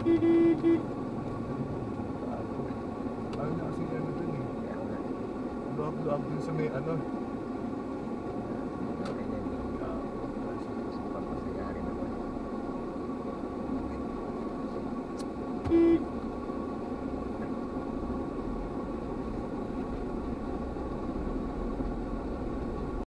Ano na kasi ano dun eh. Luwag-luwag dun sa may ano.